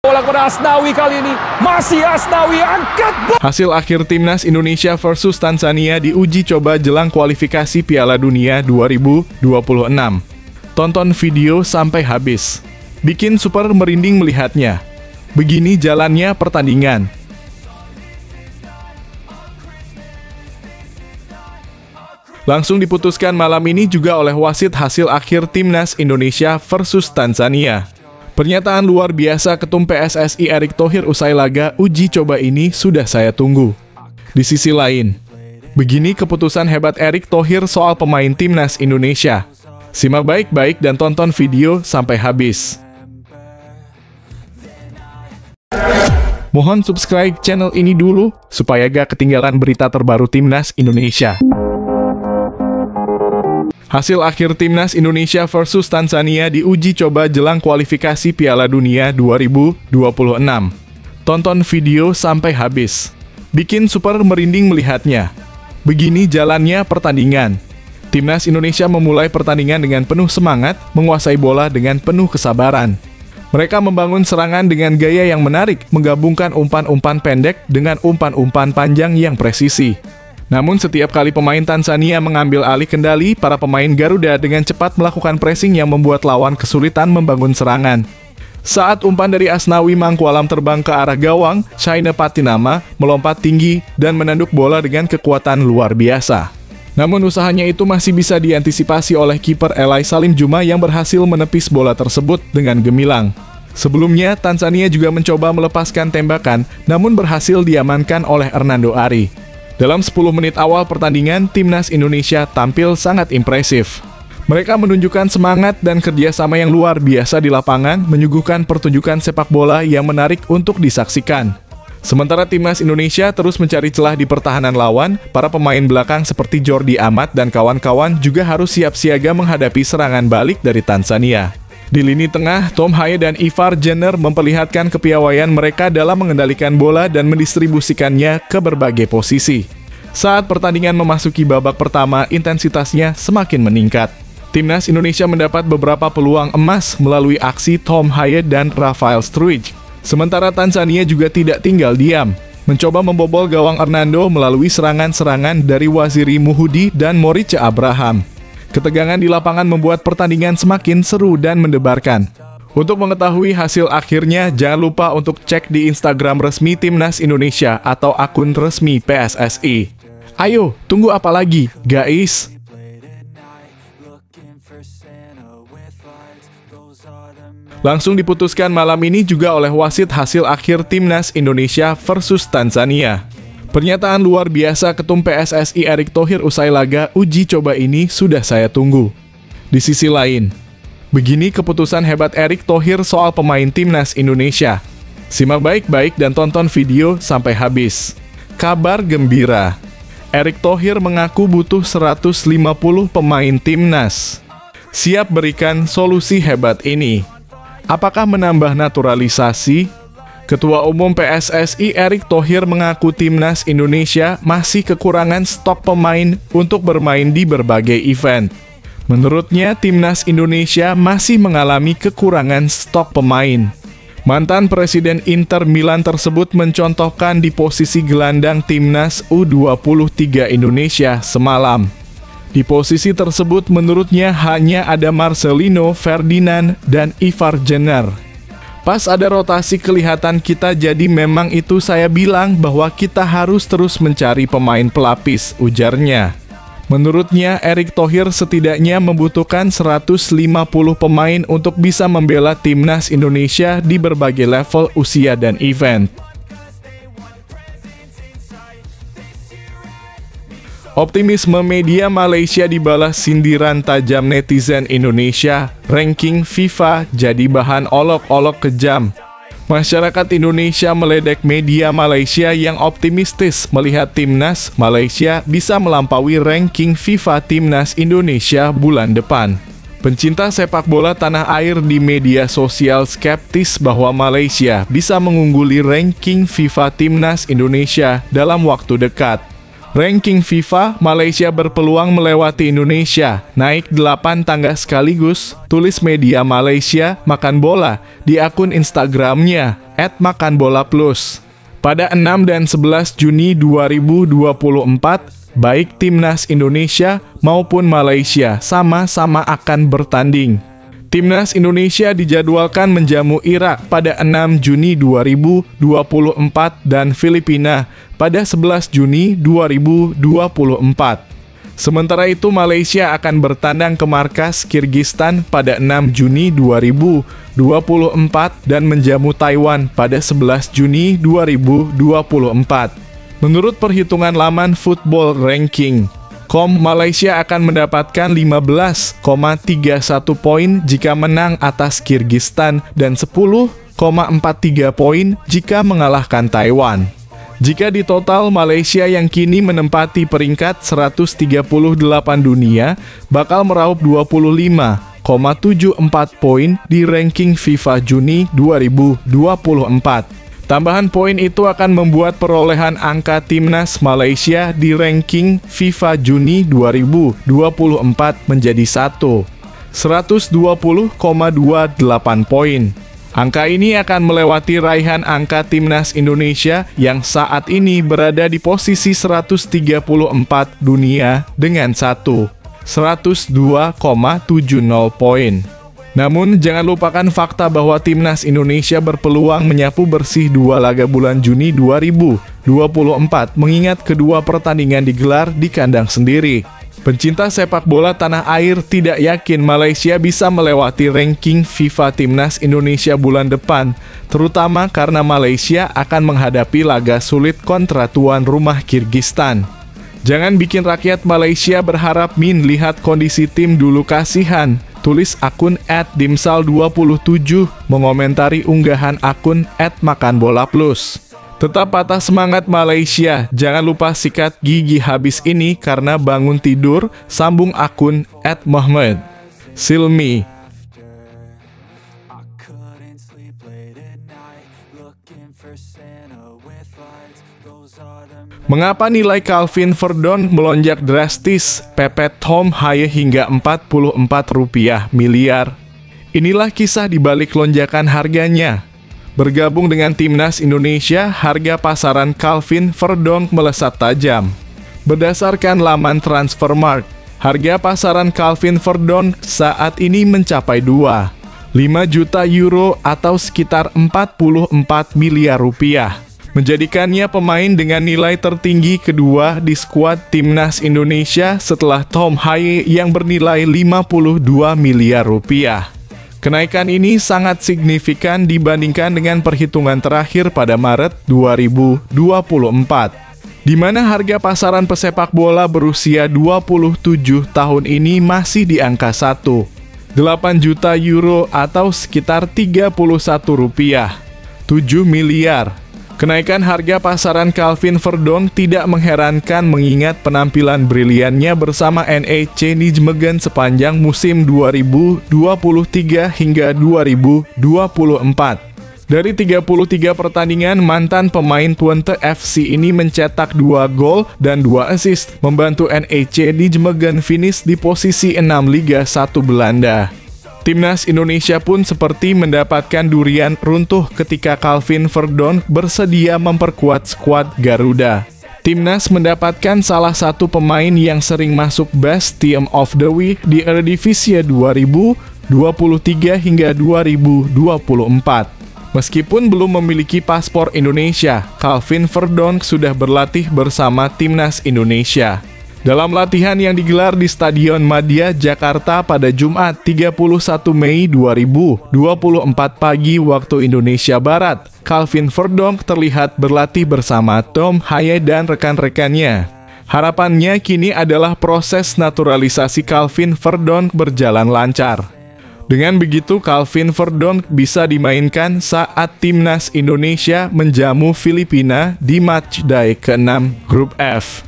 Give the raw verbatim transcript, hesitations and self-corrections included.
Bola kepada Asnawi kali ini, masih Asnawi angkat bola. Hasil akhir timnas Indonesia versus Tanzania di uji coba jelang kualifikasi Piala Dunia dua ribu dua puluh enam. Tonton video sampai habis. Bikin super merinding melihatnya. Begini jalannya pertandingan. Langsung diputuskan malam ini juga oleh wasit hasil akhir timnas Indonesia versus Tanzania. Pernyataan luar biasa Ketum P S S I Erick Thohir usai laga uji coba ini sudah saya tunggu. Di sisi lain, begini keputusan hebat Erick Thohir soal pemain timnas Indonesia. Simak baik-baik dan tonton video sampai habis. Mohon subscribe channel ini dulu supaya gak ketinggalan berita terbaru timnas Indonesia. Hasil akhir timnas Indonesia versus Tanzania di uji coba jelang kualifikasi Piala Dunia dua ribu dua puluh enam. Tonton video sampai habis. Bikin super merinding melihatnya. Begini jalannya pertandingan. Timnas Indonesia memulai pertandingan dengan penuh semangat, menguasai bola dengan penuh kesabaran. Mereka membangun serangan dengan gaya yang menarik, menggabungkan umpan-umpan pendek dengan umpan-umpan panjang yang presisi. Namun setiap kali pemain Tanzania mengambil alih kendali, para pemain Garuda dengan cepat melakukan pressing yang membuat lawan kesulitan membangun serangan. Saat umpan dari Asnawi Mangkualam terbang ke arah gawang, Shaina Patinama melompat tinggi dan menanduk bola dengan kekuatan luar biasa. Namun usahanya itu masih bisa diantisipasi oleh kiper Elai Salim Juma yang berhasil menepis bola tersebut dengan gemilang. Sebelumnya, Tanzania juga mencoba melepaskan tembakan, namun berhasil diamankan oleh Hernando Ari. Dalam sepuluh menit awal pertandingan, timnas Indonesia tampil sangat impresif. Mereka menunjukkan semangat dan kerjasama yang luar biasa di lapangan, menyuguhkan pertunjukan sepak bola yang menarik untuk disaksikan. Sementara timnas Indonesia terus mencari celah di pertahanan lawan, para pemain belakang seperti Jordi Amat dan kawan-kawan juga harus siap siaga menghadapi serangan balik dari Tanzania. Di lini tengah, Tom Haye dan Ivar Jenner memperlihatkan kepiawaian mereka dalam mengendalikan bola dan mendistribusikannya ke berbagai posisi. Saat pertandingan memasuki babak pertama, intensitasnya semakin meningkat. Timnas Indonesia mendapat beberapa peluang emas melalui aksi Tom Haye dan Rafael Struij. Sementara Tanzania juga tidak tinggal diam, mencoba membobol gawang Hernando melalui serangan-serangan dari Waziri Muhudi dan Morice Abraham. Ketegangan di lapangan membuat pertandingan semakin seru dan mendebarkan. Untuk mengetahui hasil akhirnya, jangan lupa untuk cek di Instagram resmi Timnas Indonesia atau akun resmi P S S I. Ayo, tunggu apa lagi, guys? Langsung diputuskan malam ini juga oleh wasit hasil akhir timnas Indonesia versus Tanzania. Pernyataan luar biasa Ketum P S S I Erick Thohir usai laga uji coba ini sudah saya tunggu. Di sisi lain, begini keputusan hebat Erick Thohir soal pemain timnas Indonesia. Simak baik-baik dan tonton video sampai habis. Kabar gembira, Erick Thohir mengaku butuh seratus lima puluh pemain timnas. Siap berikan solusi hebat ini. Apakah menambah naturalisasi? Ketua Umum P S S I Erick Thohir mengaku timnas Indonesia masih kekurangan stok pemain untuk bermain di berbagai event. Menurutnya, timnas Indonesia masih mengalami kekurangan stok pemain. Mantan Presiden Inter Milan tersebut mencontohkan di posisi gelandang timnas U dua puluh tiga Indonesia semalam. Di posisi tersebut menurutnya hanya ada Marcelino, Ferdinand, dan Ivar Jenner. Pas ada rotasi kelihatan kita, jadi memang itu saya bilang bahwa kita harus terus mencari pemain pelapis, ujarnya. Menurutnya, Erick Thohir setidaknya membutuhkan seratus lima puluh pemain untuk bisa membela timnas Indonesia di berbagai level usia dan event. Optimisme media Malaysia dibalas sindiran tajam netizen Indonesia. Ranking FIFA jadi bahan olok-olok kejam. Masyarakat Indonesia meledek media Malaysia yang optimistis melihat timnas Malaysia bisa melampaui ranking FIFA timnas Indonesia bulan depan. Pencinta sepak bola tanah air di media sosial skeptis bahwa Malaysia bisa mengungguli ranking FIFA timnas Indonesia dalam waktu dekat. Ranking FIFA, Malaysia berpeluang melewati Indonesia, naik delapan tangga sekaligus, tulis media Malaysia Makan Bola di akun Instagramnya et makan bola plus. Pada enam dan sebelas Juni dua ribu dua puluh empat, baik Timnas Indonesia maupun Malaysia sama-sama akan bertanding. Timnas Indonesia dijadwalkan menjamu Irak pada enam Juni dua ribu dua puluh empat dan Filipina pada sebelas Juni dua ribu dua puluh empat. Sementara itu Malaysia akan bertandang ke markas Kyrgyzstan pada enam Juni dua ribu dua puluh empat dan menjamu Taiwan pada sebelas Juni dua ribu dua puluh empat. Menurut perhitungan laman Football Ranking titik com, Malaysia akan mendapatkan lima belas koma tiga satu poin jika menang atas Kyrgyzstan dan sepuluh koma empat tiga poin jika mengalahkan Taiwan. Jika di total, Malaysia yang kini menempati peringkat seratus tiga puluh delapan dunia bakal meraup dua puluh lima koma tujuh empat poin di ranking FIFA Juni dua ribu dua puluh empat. Tambahan poin itu akan membuat perolehan angka Timnas Malaysia di ranking FIFA Juni dua ribu dua puluh empat menjadi satu, seratus dua puluh koma dua delapan poin. Angka ini akan melewati raihan angka Timnas Indonesia yang saat ini berada di posisi seratus tiga puluh empat dunia dengan satu, seratus dua koma tujuh nol poin. Namun, jangan lupakan fakta bahwa Timnas Indonesia berpeluang menyapu bersih dua laga bulan Juni dua ribu dua puluh empat, mengingat kedua pertandingan digelar di kandang sendiri. Pencinta sepak bola tanah air tidak yakin Malaysia bisa melewati ranking FIFA Timnas Indonesia bulan depan, terutama karena Malaysia akan menghadapi laga sulit kontra tuan rumah Kyrgyzstan. Jangan bikin rakyat Malaysia berharap min lihat kondisi tim dulu kasihan, tulis akun et dimsal dua puluh tujuh mengomentari unggahan akun et makan bola plus. Tetap patah semangat Malaysia, jangan lupa sikat gigi habis ini karena bangun tidur, sambung akun et Muhammad Silmi. Mengapa nilai Calvin Verdon melonjak drastis, pepet Tom Haye hingga empat puluh empat rupiah miliar? Inilah kisah di balik lonjakan harganya. Bergabung dengan Timnas Indonesia, harga pasaran Calvin Verdon melesat tajam. Berdasarkan laman Transfermarkt, harga pasaran Calvin Verdon saat ini mencapai dua koma lima juta euro atau sekitar empat puluh empat miliar rupiah. Menjadikannya pemain dengan nilai tertinggi kedua di skuad Timnas Indonesia setelah Tom Haye yang bernilai lima puluh dua miliar rupiah. Kenaikan ini sangat signifikan dibandingkan dengan perhitungan terakhir pada Maret dua ribu dua puluh empat, di mana harga pasaran pesepak bola berusia dua puluh tujuh tahun ini masih di angka satu koma delapan juta euro atau sekitar tiga puluh satu rupiah tujuh miliar. Kenaikan harga pasaran Calvin Verdon tidak mengherankan mengingat penampilan briliannya bersama N E C Nijmegen sepanjang musim dua ribu dua puluh tiga hingga dua ribu dua puluh empat. Dari tiga puluh tiga pertandingan, mantan pemain Twente F C ini mencetak dua gol dan dua assist, membantu N E C Nijmegen finish di posisi enam Liga satu Belanda. Timnas Indonesia pun seperti mendapatkan durian runtuh ketika Calvin Verdon bersedia memperkuat skuad Garuda. Timnas mendapatkan salah satu pemain yang sering masuk Best Team of the Week di Eredivisie dua ribu dua puluh tiga hingga dua ribu dua puluh empat. Meskipun belum memiliki paspor Indonesia, Calvin Verdon sudah berlatih bersama Timnas Indonesia. Dalam latihan yang digelar di Stadion Madia, Jakarta pada Jumat tiga puluh satu Mei dua ribu dua puluh empat pagi waktu Indonesia Barat, Calvin Verdon terlihat berlatih bersama Tom Haye dan rekan-rekannya. Harapannya kini adalah proses naturalisasi Calvin Verdon berjalan lancar. Dengan begitu, Calvin Verdon bisa dimainkan saat Timnas Indonesia menjamu Filipina di matchday keenam Grup F.